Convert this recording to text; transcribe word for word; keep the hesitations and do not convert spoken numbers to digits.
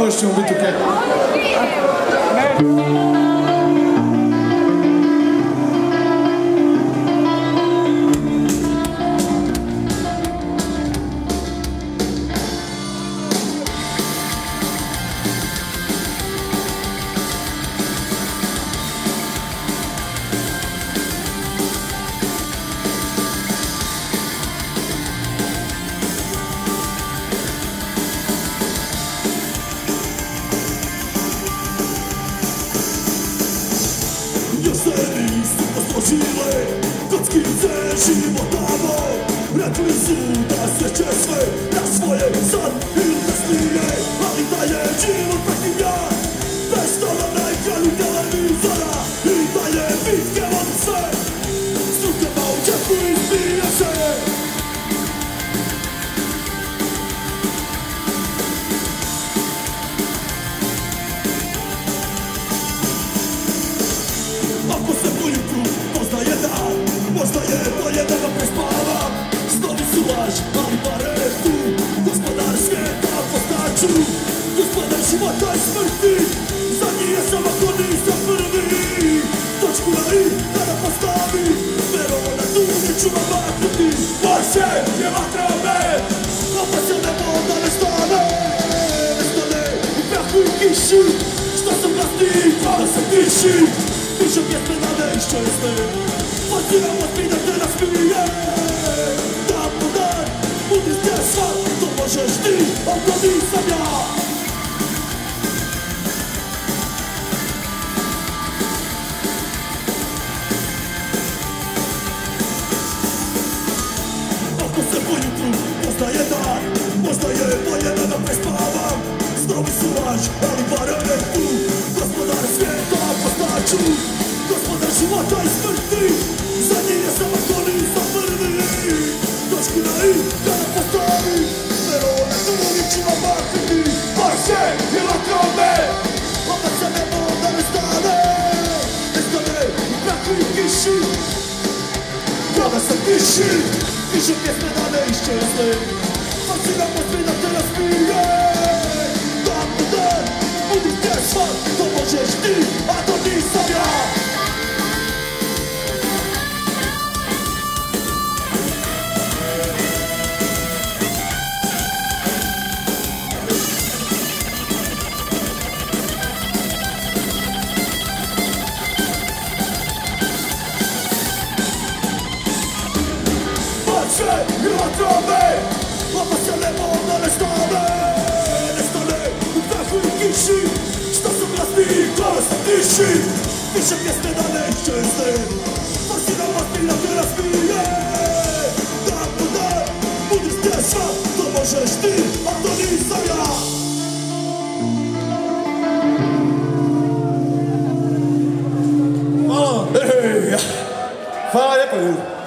još ćemo biti okej. Još se nisu posložile kockice životamo. Rekli su da sve će sve na svoje sad ili kasnije, ali da je život praktijan bez toga na ekranu televizora i da je bitke od sve s rukama u džepu izbija se. Ako se ujutru poznaje dan, možda je bolje da ga prespavam. Snovi su laž, ali barem tu gospodar svijeta postaću, gospodar života i smrti. Zadnji je sam ako nisam prvi. Točku na i kada postavi, verovo na tu neću vam maknuti. Vaše je vatra me, opet se nebo da ne stane. Ne stane u prahu i kiši, što sam glasni kada se tiši. Pišem pjesme da ne iščesne, pozivam vas mi da te nasmije. Dan po dan, budi stjesan, to možeš ti, ali to nisam ja. Ako se ujutru poznaje dan, možda je bolje da ga prespavam. Snovi su laž, ali barem tu gospodar svijeta postaću, gospodar života i smrti. Zadnji je sam ako nisam prvi. Točku na i kada postavi, verovo na tu neću vam maknuti. Vaše je vatra me, opet se nebo da ne stane. Ne stane u prahu i kiši, kada se tiši. Pišem pjesme da ne iščesne, pozivam vas mi da te nasmije. Dan po dan, budi stjesan, to možeš ti, a to nisam ja. Vaše je vatra me, opet se nebo da ne stane. Ne stane u prahu i kiši, što sam glasni kada se tiši. Pišem pjesme da ne iščesne, pozivam vas mi da te nasmije. Dan po dan, budi stjesan, to možeš ti, a to nisam ja. Hvala. Hvala lijepo ljudi.